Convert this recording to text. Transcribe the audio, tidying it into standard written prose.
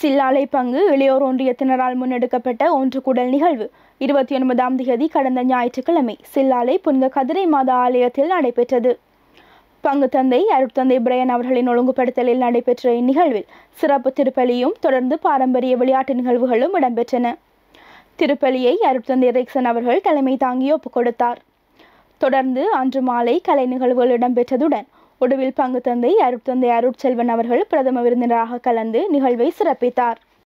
சில்லாலை பங்கு இளையோர் ஒன்றியத்தினரால் முன்னெடுக்கப்பட்ட ஒன்று கூடல் நிகழ்வு 29ஆம் தேதி கடந்த ஞாயிற்றுக்கிழமை சில்லாலை புனித கதிரை மாதா ஆலயத்தில் நடைபெற்றது. பங்கு தந்தை அருட்தந்தை பிரையன் அவர்களின் ஒழுங்குபடுத்தலில் நடைபெற்ற இந்நிகழ்வில் சிறப்பு திருப்பலியும் தொடர்ந்து பாரம்பரிய விளையாட்டு நிகழ்வுகளும் இடம்பெற்றன. திருப்பலியை அருட்தந்தை ரிக்சன் அவர்கள் தலைமை தாங்கி ஒப்புக் கொடுத்தார். தொடர்ந்து அன்று மாலை கலை நிகழ்வுகள் இடம்பெற்றதுடன் ஒடுவில் பங்கு தந்தை அருட்தந்தை அருட்செல்வன் அவர்கள் பிரதம விருந்தினராக கலந்து நிகழ்வை சிறப்பித்தார்.